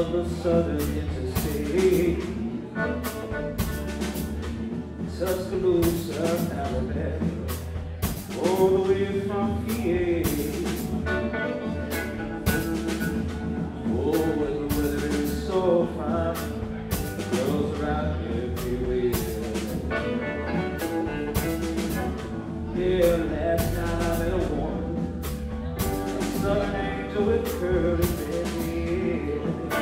of the southern interstate. Tuscaloosa, Alabama, all the way from PA. Oh, when the weather is so fine, the girls are out everywhere. Yeah, last night I met a woman, a southern angel with curly red hair.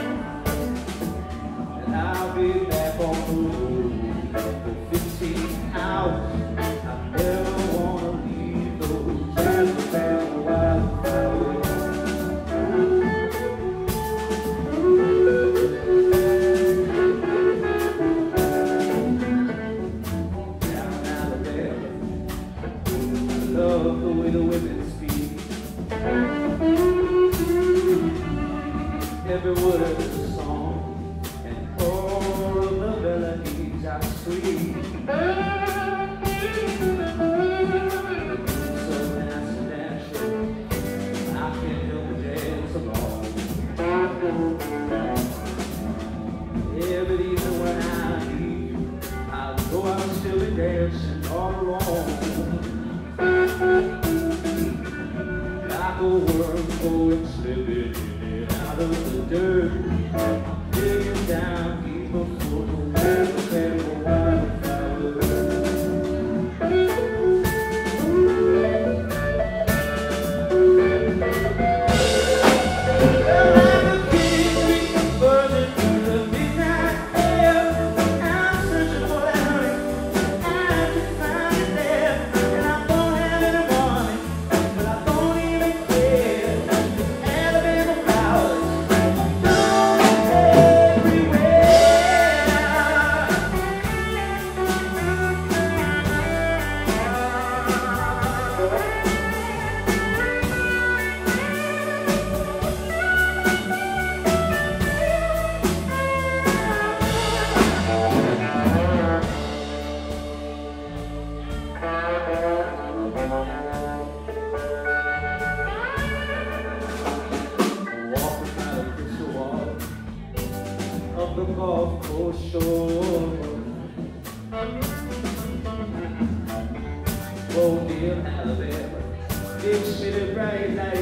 And I'll be back on the road for 15 hours. I never wanna leave those Alabama wildflowers. Down Alabama, I love the way the women speak. Every word is a song, and all of the melodies are sweet. So nice and natural, I can't help but dance along. Yeah, but even when I leave, I know I'll still be dancing all alone. Like a worm going slipping in and out of the dirt, digging down deeper for the Alabama wildflowers. Well, like a king burning through the midnight air, I'm searching for that honey, I can find it there. And I don't have any money, but I don't even care. Alabama flowers bloom everywhere. Walking by the crystal wall of the Gulf Coast shore. Oh, dear Alabama, big city bright light